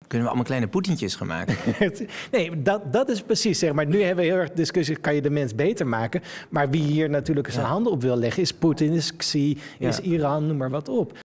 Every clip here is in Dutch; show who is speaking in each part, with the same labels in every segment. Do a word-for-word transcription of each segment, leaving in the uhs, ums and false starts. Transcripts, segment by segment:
Speaker 1: Kunnen we allemaal kleine Poetientjes gaan maken?
Speaker 2: Nee, dat, dat is precies, zeg maar. Nu hebben we heel erg discussie, kan je de mens beter maken? Maar wie hier natuurlijk zijn ja. handen op wil leggen... is Poetin, is Xi, ja. is Iran, noem maar wat op.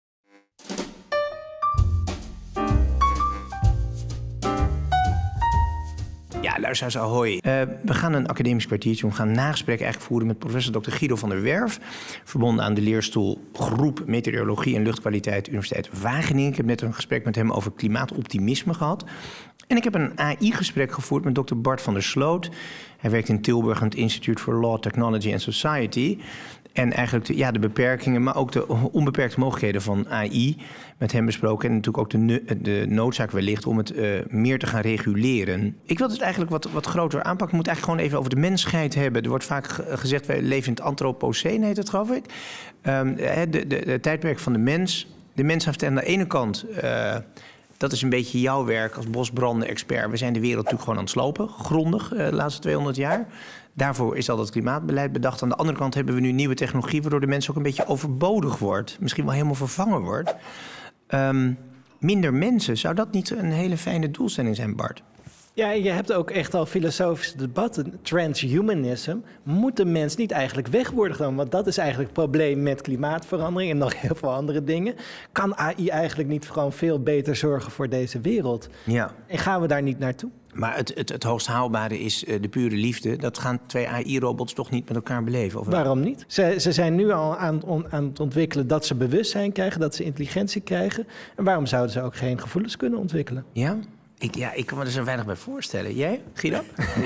Speaker 1: Ja, luisteraars, ahoy. Uh, we gaan een academisch kwartiertje doen. We gaan een nagesprek eigenlijk voeren met professor dokter Guido van der Werf. Verbonden aan de leerstoel Groep Meteorologie en Luchtkwaliteit Universiteit Wageningen. Ik heb net een gesprek met hem over klimaatoptimisme gehad. En ik heb een A I-gesprek gevoerd met dokter Bart van der Sloot. Hij werkt in Tilburg aan het Institute for Law, Technology and Society. En eigenlijk de, ja, de beperkingen, maar ook de onbeperkte mogelijkheden van A I met hem besproken. En natuurlijk ook de, de noodzaak wellicht om het uh, meer te gaan reguleren. Ik wil het eigenlijk wat, wat groter aanpakken. We moeten eigenlijk gewoon even over de mensheid hebben. Er wordt vaak gezegd, wij leven in het Anthropoceen, heet het geloof ik. Um, de, de, de, de tijdperk van de mens. De mens heeft aan de ene kant... Uh, Dat is een beetje jouw werk als bosbranden-expert. We zijn de wereld natuurlijk gewoon aan het slopen, grondig, uh, de laatste tweehonderd jaar. Daarvoor is al dat klimaatbeleid bedacht. Aan de andere kant hebben we nu nieuwe technologie... waardoor de mens ook een beetje overbodig wordt. Misschien wel helemaal vervangen wordt. Um, minder mensen, zou dat niet een hele fijne doelstelling zijn, Bart?
Speaker 2: Ja, je hebt ook echt al filosofische debatten. Transhumanism. Moet de mens niet eigenlijk weg worden genomen? Want dat is eigenlijk het probleem met klimaatverandering en nog heel veel andere dingen. Kan A I eigenlijk niet gewoon veel beter zorgen voor deze wereld? Ja. En gaan we daar niet naartoe?
Speaker 1: Maar het, het, het hoogst haalbare is uh, de pure liefde. Dat gaan twee A I-robots toch niet met elkaar beleven? Of
Speaker 2: Waarom niet? Ze, ze zijn nu al aan, on, aan het ontwikkelen dat ze bewustzijn krijgen, dat ze intelligentie krijgen. En waarom zouden ze ook geen gevoelens kunnen ontwikkelen?
Speaker 1: Ja? Ik, ja, ik kan me er zo weinig bij voorstellen. Jij, Guido?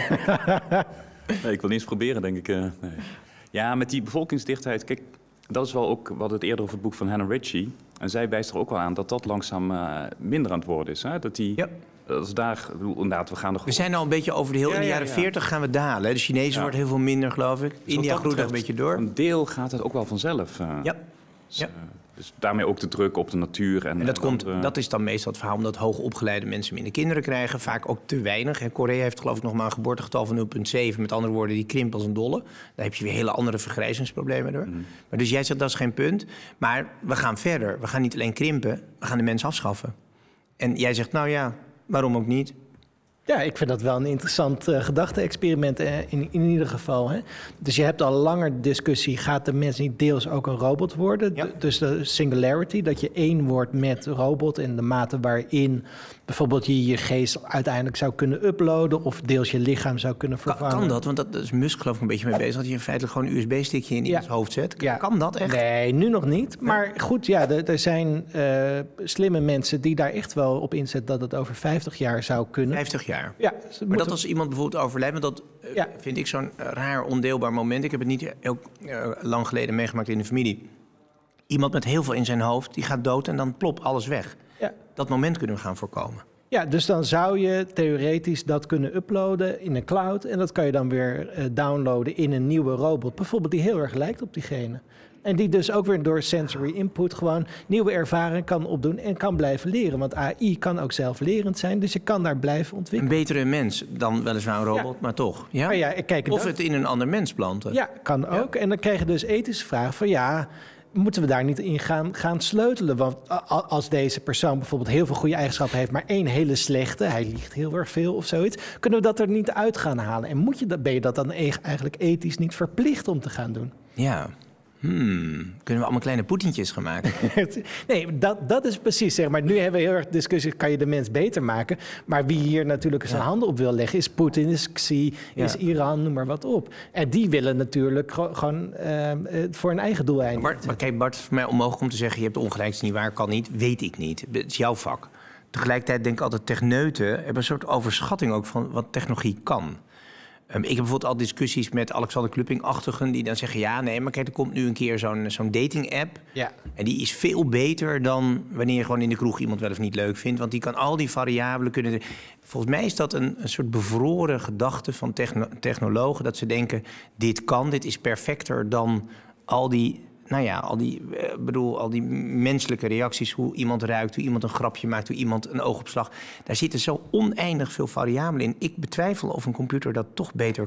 Speaker 3: Nee, ik wil niet eens proberen, denk ik. Uh, nee. Ja, met die bevolkingsdichtheid... Kijk, dat is wel ook wat het eerder over het boek van Hannah Ritchie. En zij wijst er ook wel aan dat dat langzaam uh, minder aan het worden is. Hè? Dat die... Ja. Dat is daar, inderdaad, we gaan nog...
Speaker 1: We zijn al een beetje over de heel...
Speaker 3: Ja,
Speaker 1: in de
Speaker 3: ja,
Speaker 1: jaren
Speaker 3: ja.
Speaker 1: veertig gaan we dalen. De Chinezen ja. wordt heel veel minder, geloof ik. Dus India groeit nog een beetje door.
Speaker 3: Een deel gaat het ook wel vanzelf. Uh,
Speaker 1: ja.
Speaker 3: Dus,
Speaker 1: ja.
Speaker 3: Uh, dus daarmee ook de druk op de natuur. En,
Speaker 1: en dat,
Speaker 3: en
Speaker 1: komt,
Speaker 3: andere...
Speaker 1: dat is dan meestal het verhaal omdat hoogopgeleide mensen minder kinderen krijgen. Vaak ook te weinig. En Korea heeft geloof ik nog maar een geboortegetal van nul komma zeven. Met andere woorden, die krimpt als een dolle. Daar heb je weer hele andere vergrijzingsproblemen door. Mm. Maar dus jij zegt dat is geen punt. Maar we gaan verder. We gaan niet alleen krimpen, we gaan de mens afschaffen. En jij zegt, nou ja, waarom ook niet?
Speaker 2: Ja, ik vind dat wel een interessant uh, gedachte-experiment uh, in, in ieder geval. Hè? Dus je hebt al langer discussie, gaat de mens niet deels ook een robot worden? Ja. D- dus de singularity, dat je één wordt met robot en de mate waarin bijvoorbeeld je je geest uiteindelijk zou kunnen uploaden of deels je lichaam zou kunnen vervangen.
Speaker 1: Kan, kan dat? Want dat is Musk geloof ik een beetje mee bezig. Dat je in feite gewoon een U S B-stickje in iemands ja. hoofd zet. Ja. Kan dat echt?
Speaker 2: Nee, nu nog niet. Maar goed, ja, er, er zijn uh, slimme mensen die daar echt wel op inzetten dat het over vijftig jaar zou kunnen.
Speaker 1: vijftig jaar?
Speaker 2: Ja.
Speaker 1: Maar dat als iemand bijvoorbeeld overlijdt, want dat uh, ja. vind ik zo'n raar ondeelbaar moment. Ik heb het niet heel uh, lang geleden meegemaakt in de familie. Iemand met heel veel in zijn hoofd, die gaat dood en dan plop alles weg. Ja. Dat moment kunnen we gaan voorkomen.
Speaker 2: Ja, dus dan zou je theoretisch dat kunnen uploaden in een cloud en dat kan je dan weer uh, downloaden in een nieuwe robot. Bijvoorbeeld die heel erg lijkt op diegene. En die dus ook weer door sensory input gewoon nieuwe ervaringen kan opdoen en kan blijven leren. Want A I kan ook zelflerend zijn, dus je kan daar blijven ontwikkelen.
Speaker 1: Een betere mens dan weliswaar een robot, ja. maar toch. Ja?
Speaker 2: Maar ja, kijk,
Speaker 1: of
Speaker 2: dat...
Speaker 1: het in een ander mens planten.
Speaker 2: Ja, kan ook. Ja. En dan krijg je dus ethische vragen van ja, moeten we daar niet in gaan, gaan sleutelen? Want als deze persoon bijvoorbeeld heel veel goede eigenschappen heeft, maar één hele slechte, hij liegt heel erg veel of zoiets, kunnen we dat er niet uit gaan halen? En moet je dat, ben je dat dan eigenlijk ethisch niet verplicht om te gaan doen?
Speaker 1: Ja. Hmm, kunnen we allemaal kleine Poetientjes gaan maken?
Speaker 2: Nee, dat, dat is precies, zeg maar. Nu hebben we heel erg discussie, kan je de mens beter maken? Maar wie hier natuurlijk zijn ja. handen op wil leggen, is Poetin, is Xi, is ja. Iran, noem maar wat op. En die willen natuurlijk gewoon uh, voor een eigen doeleinde.
Speaker 1: Maar, maar kijk, Bart, voor mij onmogelijk om te zeggen, je hebt ongelijk, het is niet waar, kan niet, weet ik niet. Het is jouw vak. Tegelijkertijd denk ik altijd, techneuten hebben een soort overschatting ook van wat technologie kan. Um, ik heb bijvoorbeeld al discussies met Alexander Klupping-achtigen die dan zeggen, ja, nee, maar kijk, er komt nu een keer zo'n zo'n dating-app. Ja. En die is veel beter dan wanneer je gewoon in de kroeg iemand wel of niet leuk vindt. Want die kan al die variabelen kunnen... Volgens mij is dat een, een soort bevroren gedachte van techno- technologen, dat ze denken, dit kan, dit is perfecter dan al die... Nou ja, al die, uh, bedoel, al die menselijke reacties, hoe iemand ruikt, hoe iemand een grapje maakt, hoe iemand een oogopslag. Daar zitten zo oneindig veel variabelen in. Ik betwijfel of een computer dat toch beter kan.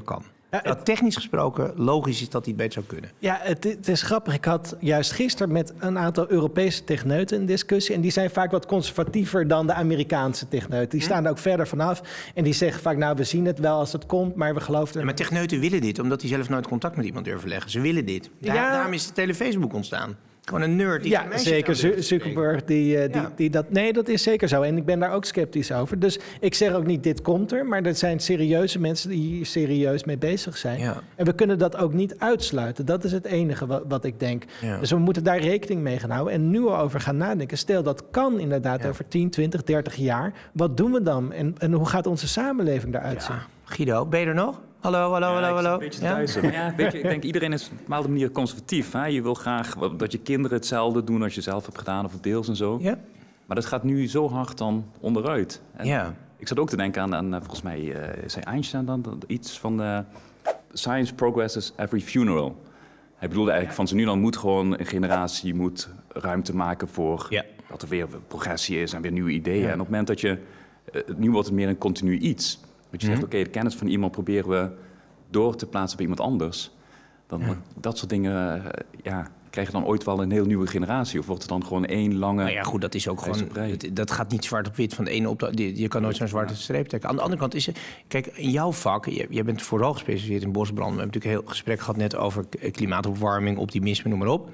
Speaker 1: Ja, het, technisch gesproken logisch is dat hij het beter zou kunnen.
Speaker 2: Ja, het, het is grappig. Ik had juist gisteren met een aantal Europese techneuten een discussie. En die zijn vaak wat conservatiever dan de Amerikaanse techneuten. Die staan er ook verder vanaf. En die zeggen vaak, nou, we zien het wel als het komt, maar we geloven er...
Speaker 1: Ja, maar techneuten willen dit, omdat die zelf nooit contact met iemand durven leggen. Ze willen dit. Daar, ja. Daarom is het hele Facebook ontstaan. Gewoon een nerd die...
Speaker 2: Ja, zeker. Zuckerberg, die, uh, die, ja. die dat... Nee, dat is zeker zo. En ik ben daar ook sceptisch over. Dus ik zeg ook niet, dit komt er. Maar er zijn serieuze mensen die hier serieus mee bezig zijn. Ja. En we kunnen dat ook niet uitsluiten. Dat is het enige wat, wat ik denk. Ja. Dus we moeten daar rekening mee gaan houden. En nu over gaan nadenken. Stel, dat kan inderdaad ja. over tien, twintig, dertig jaar. Wat doen we dan? En, en hoe gaat onze samenleving daaruit zien?
Speaker 1: Ja. Guido, ben je er nog? Hallo, hallo,
Speaker 3: ja,
Speaker 1: hallo, hallo.
Speaker 3: Een beetje thuis. Ja? Ja, weet je, ik denk iedereen is op een bepaalde manier conservatief. Hè? Je wil graag dat je kinderen hetzelfde doen als je zelf hebt gedaan of deels en zo. Ja. Maar dat gaat nu zo hard dan onderuit. En ja. Ik zat ook te denken aan, aan volgens mij, uh, zei Einstein dan, dan iets van uh, science progresses every funeral. Hij bedoelde eigenlijk van, zo nu dan moet gewoon een generatie moet ruimte maken voor ja. dat er weer progressie is en weer nieuwe ideeën. Ja. En op het moment dat je, uh, nu wordt het meer een continu iets. Dat je zegt, oké, okay, de kennis van iemand proberen we door te plaatsen bij iemand anders. Dan ja. dat soort dingen, uh, ja, krijg je dan ooit wel een heel nieuwe generatie? Of wordt het dan gewoon één lange...
Speaker 1: Nou ja, goed, dat is ook gewoon... Het, dat gaat niet zwart op wit van de ene op de... Je kan nooit zo'n zwarte streep trekken. Aan de andere kant is het... Kijk, in jouw vak, jij bent vooral gespecialiseerd in bosbranden. We hebben natuurlijk een heel gesprek gehad net over klimaatopwarming, optimisme, noem maar op.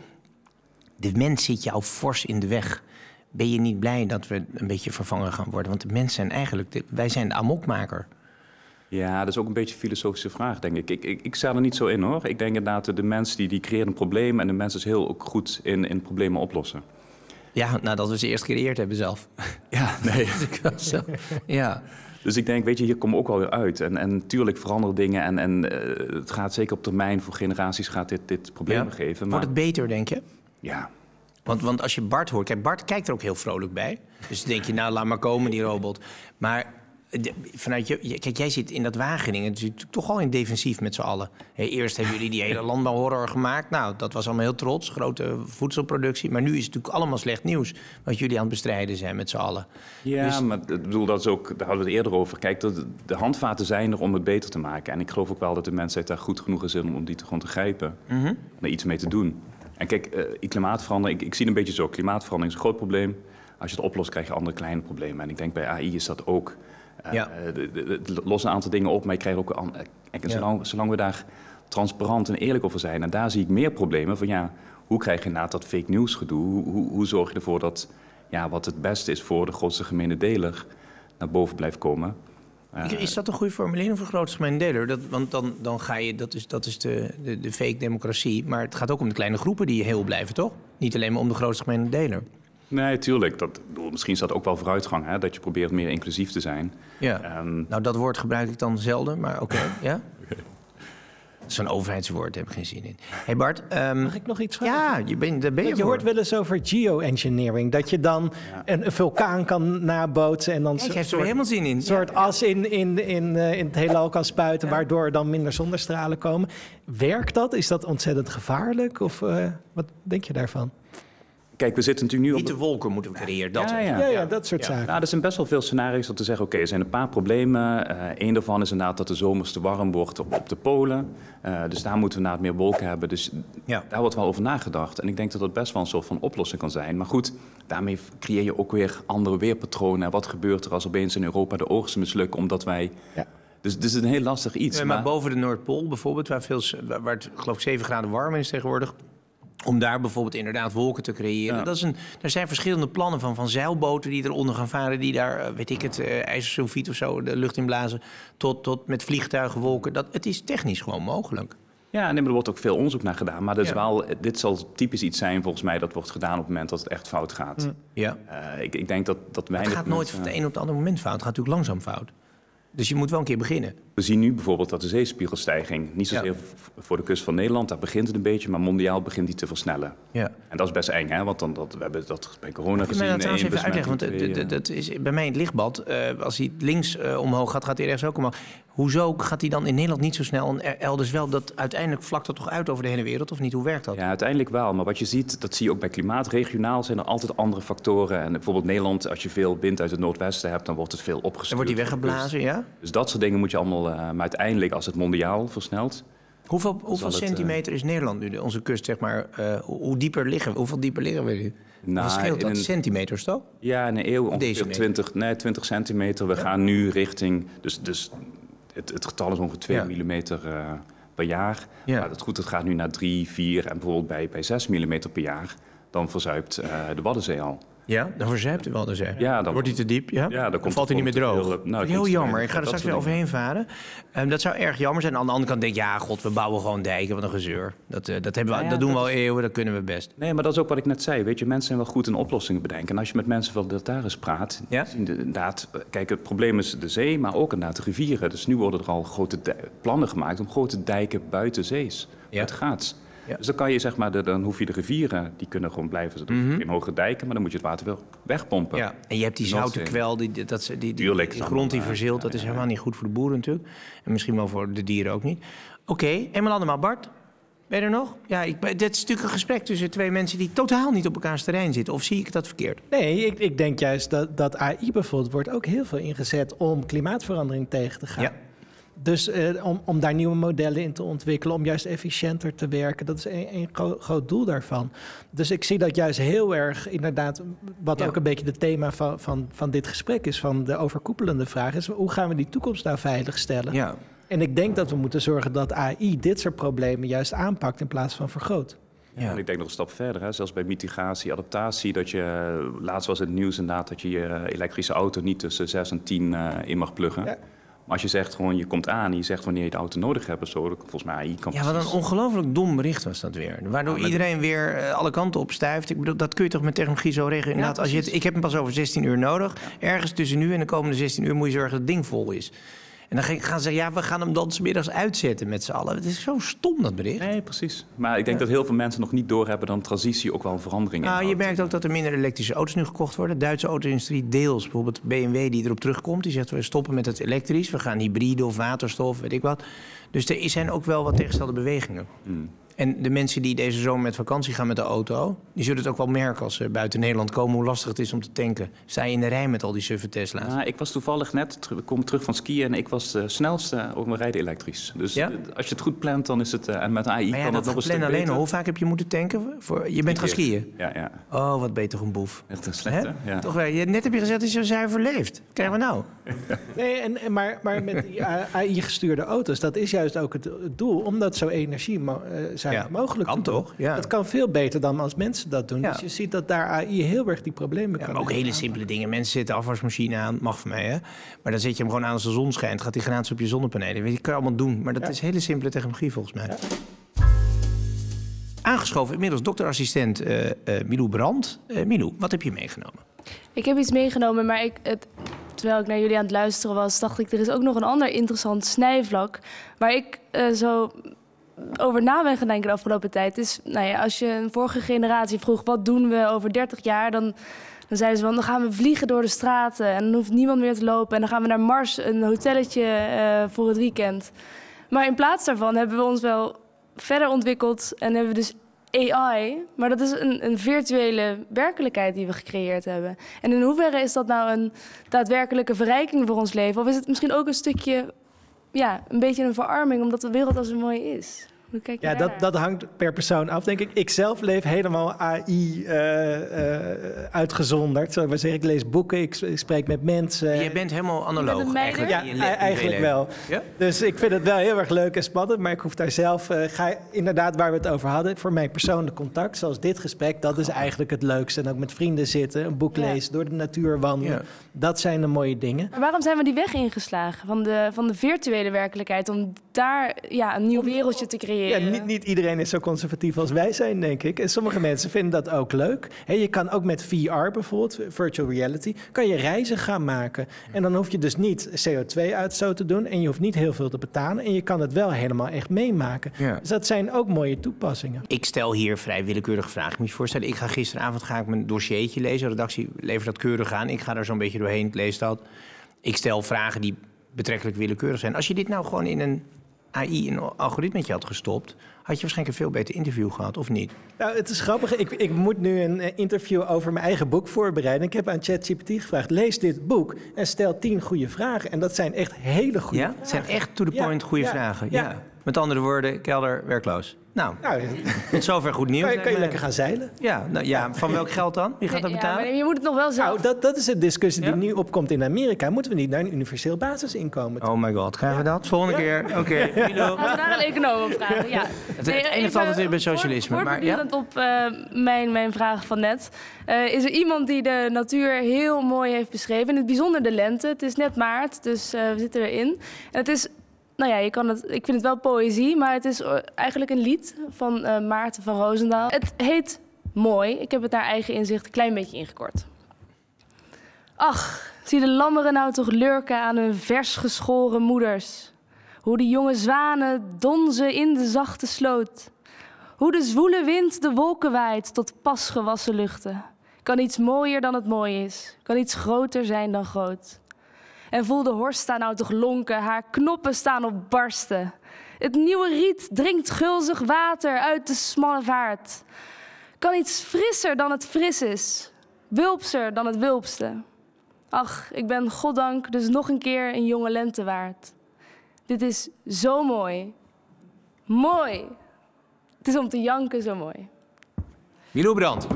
Speaker 1: De mens zit jou fors in de weg. Ben je niet blij dat we een beetje vervangen gaan worden? Want de mensen zijn eigenlijk... De, wij zijn de amokmaker.
Speaker 3: Ja, dat is ook een beetje een filosofische vraag, denk ik. Ik, ik, ik sta er niet zo in, hoor. Ik denk inderdaad, de mensen die, die creëren een probleem... en de mensen is heel ook goed in, in problemen oplossen.
Speaker 1: Ja, nadat we ze eerst gecreëerd hebben zelf.
Speaker 3: Ja, nee.
Speaker 1: Zo. Ja.
Speaker 3: Dus ik denk, weet je, hier komen we ook wel weer uit. En, en natuurlijk veranderen dingen. En, en uh, het gaat zeker op termijn voor generaties gaat dit, dit problemen ja. geven. Maar...
Speaker 1: Wordt het beter, denk je?
Speaker 3: Ja.
Speaker 1: Want, want als je Bart hoort... Kijk, Bart kijkt er ook heel vrolijk bij. Dus dan denk je, nou, laat maar komen, die robot. Maar... De, vanuit je, kijk, jij zit in dat Wageningen, dus toch al in defensief met z'n allen. Hey, eerst hebben jullie die hele landbouwhorror gemaakt. Nou, dat was allemaal heel trots, grote voedselproductie. Maar nu is het natuurlijk allemaal slecht nieuws wat jullie aan het bestrijden zijn met z'n allen.
Speaker 3: Ja, dus... maar ik bedoel, dat is ook, daar hadden we het eerder over. Kijk, de, de handvaten zijn er om het beter te maken. En ik geloof ook wel dat de mensheid daar goed genoeg is om die te, gewoon te grijpen. Mm-hmm. Om er iets mee te doen. En kijk, uh, klimaatverandering, ik, ik zie het een beetje zo. Klimaatverandering is een groot probleem. Als je het oplost, krijg je andere kleine problemen. En ik denk bij A I is dat ook... Uh, ja. Het lost een aantal dingen op, maar je krijgt ook... An- en zolang, ja. zolang we daar transparant en eerlijk over zijn... en daar zie ik meer problemen van... ja, hoe krijg je inderdaad dat fake news gedoe? Hoe, hoe, hoe zorg je ervoor dat ja, wat het beste is voor de grootste gemene deler... naar boven blijft komen?
Speaker 1: Uh, is dat een goede formulering voor de grootste gemene deler? Dat, want dan, dan ga je... Dat is, dat is de, de, de fake democratie. Maar het gaat ook om de kleine groepen die heel blijven, toch? Niet alleen maar om de grootste gemene deler.
Speaker 3: Nee, tuurlijk. Dat, misschien is dat ook wel vooruitgang, hè? Dat je probeert meer inclusief te zijn.
Speaker 1: Ja. Um, nou, dat woord gebruik ik dan zelden, maar oké. Okay, ja? Okay. Zo'n overheidswoord, daar heb ik geen zin in. Hey Bart. Um,
Speaker 2: Mag ik nog iets vragen?
Speaker 1: Ja, je, ben, daar ben je
Speaker 2: Je
Speaker 1: voor.
Speaker 2: hoort wel eens over geoengineering. Dat je dan ja. een, een vulkaan kan nabootsen en dan...
Speaker 1: Ja, je hebt er helemaal zin in.
Speaker 2: Een soort ja. as in, in, in, uh, in het heelal kan spuiten... Ja. waardoor er dan minder zonnestralen komen. Werkt dat? Is dat ontzettend gevaarlijk? Of uh, wat denk je daarvan?
Speaker 3: Kijk, we zitten natuurlijk nu
Speaker 1: niet
Speaker 3: op...
Speaker 1: de wolken moeten we creëren, dat
Speaker 3: ja,
Speaker 2: ja. Ja, ja, dat soort ja. zaken.
Speaker 3: Nou, er zijn best wel veel scenario's om te zeggen... oké, okay, er zijn een paar problemen. Uh, Eén daarvan is inderdaad dat de zomers te warm wordt op, op de polen. Uh, dus daar moeten we inderdaad meer wolken hebben. Dus ja. daar wordt wel over nagedacht. En ik denk dat dat best wel een soort van oplossing kan zijn. Maar goed, daarmee creëer je ook weer andere weerpatronen. Wat gebeurt er als opeens in Europa de oogsten mislukken... omdat wij... Ja. Dus het is een heel lastig iets.
Speaker 1: Ja, maar, maar boven de Noordpool bijvoorbeeld... waar, veel, waar het geloof ik zeven graden warmer is tegenwoordig... om daar bijvoorbeeld inderdaad wolken te creëren. Ja. Dat is een, er zijn verschillende plannen van, van zeilboten die eronder gaan varen... die daar, weet ik het, uh, ijzersulfiet of zo de lucht in blazen... tot, tot met vliegtuigen, wolken. Dat, het is technisch gewoon mogelijk.
Speaker 3: Ja, en er wordt ook veel onderzoek naar gedaan. Maar dat is ja. wel, dit zal typisch iets zijn volgens mij... dat wordt gedaan op het moment dat het echt fout gaat. Ja. Uh, ik, ik denk dat, dat weinig...
Speaker 1: Het gaat nooit van het een op het andere moment fout. Het gaat natuurlijk langzaam fout. Dus je moet wel een keer beginnen.
Speaker 3: We zien nu bijvoorbeeld dat de zeespiegelstijging... niet zozeer ja. voor de kust van Nederland, daar begint het een beetje... maar mondiaal begint die te versnellen. Ja. En dat is best eng, hè? Want dan, dat, we hebben dat bij corona gezien. Ik
Speaker 1: wil dat trouwens even uitleggen, want de, de, dat is bij mij in het lichtbad... Uh, als hij links uh, omhoog gaat, gaat hij rechts ook omhoog. Hoezo gaat hij dan in Nederland niet zo snel en elders wel? Dat uiteindelijk vlakt dat toch uit over de hele wereld, of niet? Hoe werkt dat?
Speaker 3: Ja, uiteindelijk wel. Maar wat je ziet, dat zie je ook bij klimaat. Regionaal zijn er altijd andere factoren. En bijvoorbeeld Nederland, als je veel wind uit het noordwesten hebt... dan wordt het veel opgestuurd.
Speaker 1: Dan wordt die weggeblazen, ja?
Speaker 3: Dus dat soort dingen moet je allemaal... Uh, maar uiteindelijk, als het mondiaal versnelt...
Speaker 1: Hoeveel, hoeveel centimeter uh, is Nederland nu, onze kust, zeg maar? Uh, hoe dieper liggen we? Hoeveel dieper liggen we nu? Nou, wat scheelt dat? Een, centimeters, toch?
Speaker 3: Ja, in een eeuw ongeveer twintig, nee, twintig centimeter. We ja. gaan nu richting... Dus, dus het, het getal is ongeveer twee ja. millimeter uh, per jaar. Ja. Maar het, goed, het gaat nu naar drie, vier en bijvoorbeeld bij, bij zes millimeter per jaar. Dan verzuipt uh, de Waddenzee al.
Speaker 1: Ja, dan verzuipt de Waddenzee.
Speaker 3: Ja, dan
Speaker 1: wordt hij te diep. Ja,
Speaker 3: ja dan,
Speaker 1: dan valt hij niet meer droog.
Speaker 3: Heel, nou,
Speaker 1: heel jammer. Ik ga er straks weer overheen varen. Um, dat zou erg jammer zijn. Aan de andere kant denk ik, ja, god, we bouwen gewoon dijken. Wat een gezeur. Dat, uh, dat, hebben we, ja, ja, dat doen dat we al eeuwen, dat kunnen we best.
Speaker 3: Nee, maar dat is ook wat ik net zei. Weet je, mensen zijn wel goed in oplossingen bedenken. En als je met mensen van dat daar eens praat, ja? zien de, inderdaad, kijk, het probleem is de zee, maar ook inderdaad de rivieren. Dus nu worden er al grote plannen gemaakt om grote dijken buiten zees. Ja. Het gaat. Ja. Dus dan kan je zeg maar, de, dan hoef je de rivieren, die kunnen gewoon blijven. Dus mm-hmm. in hoge dijken, maar dan moet je het water wel wegpompen. Ja.
Speaker 1: En je hebt die zoute kwel, die, dat, die, die, die, die grond die verzeelt. Dat is helemaal niet goed voor de boeren natuurlijk. En misschien wel voor de dieren ook niet. Oké, okay, eenmaal allemaal. Bart, ben je er nog? Ja, ik, dit is natuurlijk een gesprek tussen twee mensen die totaal niet op elkaars terrein zitten. Of zie ik dat verkeerd?
Speaker 2: Nee, ik, ik denk juist dat, dat A I bijvoorbeeld wordt ook heel veel ingezet om klimaatverandering tegen te gaan. Ja. Dus uh, om, om daar nieuwe modellen in te ontwikkelen, om juist efficiënter te werken, dat is een, een gro- groot doel daarvan. Dus ik zie dat juist heel erg, inderdaad, wat ja. ook een beetje het thema van, van, van dit gesprek is, van de overkoepelende vraag, is hoe gaan we die toekomst nou veiligstellen? Ja. En ik denk dat we moeten zorgen dat A I dit soort problemen juist aanpakt in plaats van vergroot.
Speaker 3: Ja, en ik denk nog een stap verder, hè. Zelfs bij mitigatie, adaptatie, dat je, laatst was het nieuws inderdaad dat je je elektrische auto niet tussen zes en tien uh, in mag pluggen. Ja. Maar als je zegt gewoon, je komt aan en je zegt wanneer je de auto nodig hebt of zo, dan volgens mij A I kan
Speaker 1: Ja, wat een ongelooflijk dom bericht was dat weer. Waardoor ja, iedereen weer uh, alle kanten op stuift. Ik bedoel, dat kun je toch met technologie zo regelen. Inderdaad, ja, als je het, ik heb hem pas over zestien uur nodig. Ja. Ergens tussen nu en de komende zestien uur moet je zorgen dat het ding vol is. En dan gaan ze zeggen, ja, we gaan hem dan 's middags uitzetten met z'n allen. Het is zo stom, dat bericht.
Speaker 3: Nee, precies. Maar ik denk ja. dat heel veel mensen nog niet doorhebben dat transitie ook wel een verandering is.
Speaker 1: Nou, je merkt ook dat er minder elektrische auto's nu gekocht worden. De Duitse auto-industrie deels, bijvoorbeeld B M W die erop terugkomt. Die zegt, we stoppen met het elektrisch. We gaan hybride of waterstof, weet ik wat. Dus er zijn ook wel wat tegenstelde bewegingen. Hmm. En de mensen die deze zomer met vakantie gaan met de auto, die zullen het ook wel merken als ze buiten Nederland komen, hoe lastig het is om te tanken. Sta je in de rij met al die suffe Tesla's?
Speaker 3: Nou, ik was toevallig net, ik kom terug van skiën en ik was de snelste op mijn rijden elektrisch. Dus ja? als je het goed plant, dan is het, uh, en met A I
Speaker 1: ja,
Speaker 3: kan dat nog een stuk
Speaker 1: alleen,
Speaker 3: beter.
Speaker 1: Hoe vaak heb je moeten tanken? Voor, je bent gaan skiën?
Speaker 3: Ja, ja.
Speaker 1: Oh, wat beter een boef.
Speaker 3: Echt een slechte, ja.
Speaker 1: Toch wel, net heb je gezegd dat je zo zuiver leeft. Wat krijgen we nou?
Speaker 2: Nee, en, maar, maar met die A I-gestuurde auto's, dat is juist ook het, het doel, om dat zo energiezuinig ja, mogelijk te doen.
Speaker 1: Toch? Ja.
Speaker 2: Het kan veel beter dan als mensen dat doen. Ja. Dus je ziet dat daar A I heel erg die problemen
Speaker 1: ja,
Speaker 2: kan
Speaker 1: maar ook hele simpele dingen. Mensen zetten afwasmachine aan, mag van mij, hè. Maar dan zet je hem gewoon aan als de zon schijnt. Gaat die gratis op je zonnepanelen. Weet je, kan je allemaal doen. Maar dat ja. is hele simpele technologie volgens mij. Ja. Aangeschoven inmiddels dokterassistent uh, uh, Milou Brandt. Uh, Milou, wat heb je meegenomen?
Speaker 4: Ik heb iets meegenomen, maar ik, het, terwijl ik naar jullie aan het luisteren was, dacht ik, er is ook nog een ander interessant snijvlak waar ik uh, zo over na ben gaan denken de afgelopen tijd. Is, nou ja, als je een vorige generatie vroeg, wat doen we over dertig jaar, dan, dan zeiden ze van, dan gaan we vliegen door de straten en dan hoeft niemand meer te lopen en dan gaan we naar Mars, een hotelletje uh, voor het weekend. Maar in plaats daarvan hebben we ons wel verder ontwikkeld en hebben we dus A I, maar dat is een, een virtuele werkelijkheid die we gecreëerd hebben. En in hoeverre is dat nou een daadwerkelijke verrijking voor ons leven? Of is het misschien ook een stukje, ja, een beetje een verarming, omdat de wereld al zo mooi is? Hoe kijk je
Speaker 2: ja, dat, dat hangt per persoon af, denk ik. Ik zelf leef helemaal A I uh, uh, uitgezonderd. Zo maar zeggen, ik lees boeken, ik, ik spreek met mensen.
Speaker 1: Je bent helemaal analoog.
Speaker 4: Eigenlijk,
Speaker 2: ja, in le- eigenlijk wel. Ja? Dus ik vind het wel heel erg leuk en spannend, maar ik hoef daar zelf, uh, ga, inderdaad waar we het over hadden, voor mijn persoonlijk contact, zoals dit gesprek, dat is eigenlijk het leukste. En ook met vrienden zitten, een boek ja. lezen, door de natuur wandelen. Ja. Dat zijn de mooie dingen.
Speaker 4: Maar waarom zijn we die weg ingeslagen van de, van de virtuele werkelijkheid, om daar ja, een nieuw wereldje te creëren?
Speaker 2: Ja, niet, niet iedereen is zo conservatief als wij zijn, denk ik. En sommige mensen vinden dat ook leuk. He, je kan ook met V R bijvoorbeeld, virtual reality, kan je reizen gaan maken. En dan hoef je dus niet C O twee uitstoot te doen en je hoeft niet heel veel te betalen. En je kan het wel helemaal echt meemaken. Ja. Dus dat zijn ook mooie toepassingen.
Speaker 1: Ik stel hier vrij willekeurige vragen. Ik moet je voorstellen, ik ga gisteravond ga ik mijn dossiertje lezen. De redactie levert dat keurig aan. Ik ga daar zo'n beetje doorheen, ik lees dat. Ik stel vragen die betrekkelijk willekeurig zijn. Als je dit nou gewoon in een A I een algoritmetje had gestopt, had je waarschijnlijk een veel beter interview gehad, of niet?
Speaker 2: Nou, het is grappig. Ik, ik moet nu een uh, interview over mijn eigen boek voorbereiden. Ik heb aan ChatGPT gevraagd, lees dit boek en stel tien goede vragen. En dat zijn echt hele goede
Speaker 1: ja?
Speaker 2: vragen.
Speaker 1: Het zijn echt to the point
Speaker 2: ja,
Speaker 1: goede
Speaker 2: ja,
Speaker 1: vragen. Ja.
Speaker 2: Ja.
Speaker 1: Met andere woorden, Kelder werkloos. Nou,
Speaker 2: Nou,
Speaker 1: tot zover goed nieuws.
Speaker 2: kan je, kan je lekker gaan zeilen?
Speaker 1: Ja, nou, ja, van welk geld dan? Wie gaat dat
Speaker 4: Ja,
Speaker 1: betalen?
Speaker 4: maar je moet het nog wel zelf...
Speaker 2: Nou, dat, dat is een discussie die
Speaker 1: Ja?
Speaker 2: nu opkomt in Amerika. Moeten we niet naar een universeel basisinkomen?
Speaker 1: Oh my god, krijgen we dat? Volgende keer. Oké, okay. Milo.
Speaker 4: Laten we daar een econoom op vragen, ja.
Speaker 1: Het eindigt altijd weer bij socialisme. Maar, ja?
Speaker 4: Voortbordurend op uh, mijn, mijn vraag van net... Uh, is er iemand die de natuur heel mooi heeft beschreven. In het bijzonder de lente. Het is net maart, dus uh, we zitten erin. En het is... Nou ja, je kan het, ik vind het wel poëzie, maar het is eigenlijk een lied van uh, Maarten van Roosendaal. Het heet Mooi. Ik heb het naar eigen inzicht een klein beetje ingekort. Ach, zie de lammeren nou toch lurken aan hun vers geschoren moeders. Hoe de jonge zwanen donzen in de zachte sloot. Hoe de zwoele wind de wolken waait tot pas gewassen luchten. Kan iets mooier dan het mooi is. Kan iets groter zijn dan groot. En voel de horsta nou toch lonken, haar knoppen staan op barsten. Het nieuwe riet drinkt gulzig water uit de smalle vaart. Kan iets frisser dan het fris is, wulpser dan het wulpste. Ach, ik ben goddank dus nog een keer een jonge lente waard. Dit is zo mooi. Mooi. Het is om te janken zo mooi.
Speaker 1: Milo Brandt.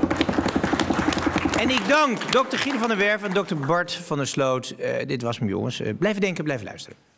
Speaker 1: En ik dank dokter Guido van der Werf en dokter Bart van der Sloot. Uh, dit was hem, jongens. Uh, blijven denken, blijven luisteren.